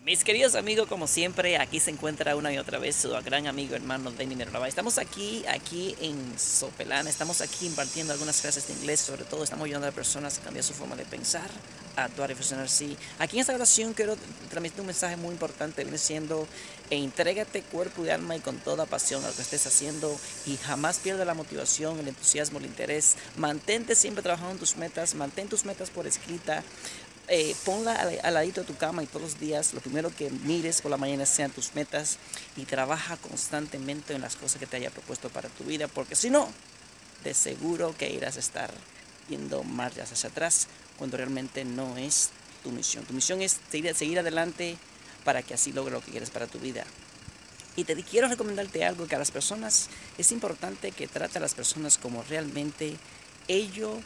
Mis queridos amigos, como siempre, aquí se encuentra una y otra vez su gran amigo hermano Denny Mironova. Estamos aquí en Sopelana, estamos aquí impartiendo algunas clases de inglés, sobre todo estamos ayudando a personas a cambiar su forma de pensar, a actuar y funcionar así. Aquí en esta oración quiero transmitir un mensaje muy importante, viene siendo: entrégate cuerpo y alma y con toda pasión a lo que estés haciendo y jamás pierda la motivación, el entusiasmo, el interés. Mantente siempre trabajando en tus metas, mantén tus metas por escrita. Ponla al ladito de tu cama y todos los días lo primero que mires por la mañana sean tus metas y trabaja constantemente en las cosas que te haya propuesto para tu vida, porque si no, de seguro que irás a estar yendo marchas hacia atrás cuando realmente no es tu misión. Tu misión es seguir adelante para que así logres lo que quieres para tu vida. Y quiero recomendarte algo, que a las personas es importante que trate a las personas como realmente ellos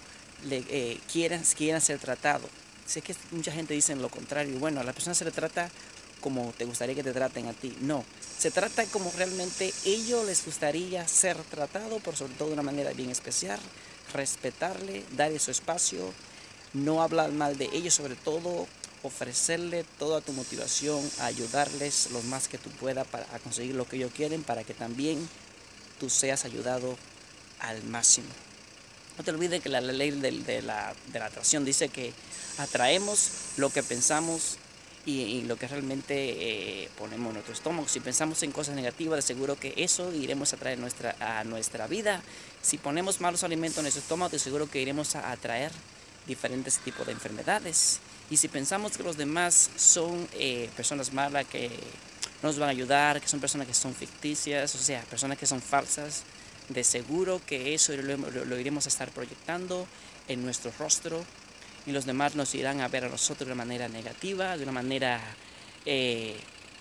quieran ser tratados. Sé que mucha gente dice lo contrario. Bueno, a la persona se le trata como te gustaría que te traten a ti. No, se trata como realmente ellos les gustaría ser tratado, por sobre todo de una manera bien especial. Respetarle, darle su espacio, no hablar mal de ellos, sobre todo ofrecerle toda tu motivación, ayudarles lo más que tú puedas para conseguir lo que ellos quieren, para que también tú seas ayudado al máximo. No te olvides que la ley de la atracción dice que atraemos lo que pensamos y lo que realmente ponemos en nuestro estómago. Si pensamos en cosas negativas, de seguro que eso iremos a traer a nuestra vida. Si ponemos malos alimentos en nuestro estómago, de seguro que iremos a atraer diferentes tipos de enfermedades. Y si pensamos que los demás son personas malas que no nos van a ayudar, que son personas que son ficticias, o sea, personas que son falsas, de seguro que eso lo iremos a estar proyectando en nuestro rostro y los demás nos irán a ver a nosotros de una manera negativa, de una manera que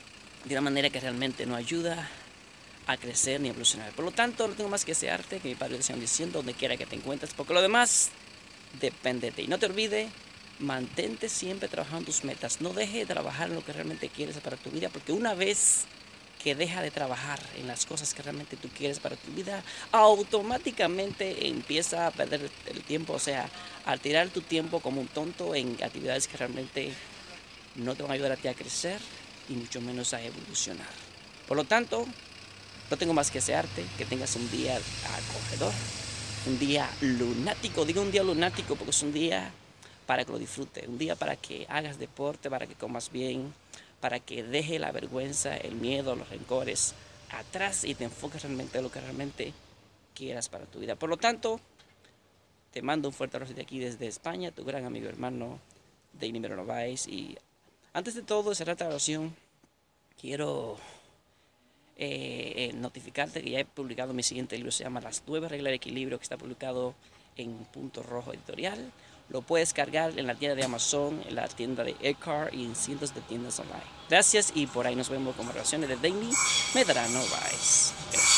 realmente no ayuda a crecer ni a evolucionar. Por lo tanto, no tengo más que desearte que mi Padre te siga diciendo donde quiera que te encuentres, porque lo demás depende de ti. No te olvides, mantente siempre trabajando en tus metas. No dejes de trabajar en lo que realmente quieres para tu vida, porque una vez que deja de trabajar en las cosas que realmente tú quieres para tu vida, automáticamente empieza a perder el tiempo, o sea, a tirar tu tiempo como un tonto en actividades que realmente no te van a ayudar a ti a crecer y mucho menos a evolucionar. Por lo tanto, no tengo más que desearte que tengas un día acogedor, un día lunático. Digo un día lunático porque es un día para que lo disfrutes, un día para que hagas deporte, para que comas bien, para que deje la vergüenza, el miedo, los rencores atrás y te enfoques realmente en lo que realmente quieras para tu vida. Por lo tanto, te mando un fuerte abrazo de aquí desde España, tu gran amigo hermano Denny Mironova. Y antes de todo, cerrar esta oración, quiero notificarte que ya he publicado mi siguiente libro. Se llama Las 9 reglas del equilibrio, que está publicado en Punto Rojo Editorial. Lo puedes cargar en la tienda de Amazon, en la tienda de Eckhart y en cientos de tiendas online. Gracias y por ahí nos vemos con relaciones de Denny Medrano. Bye.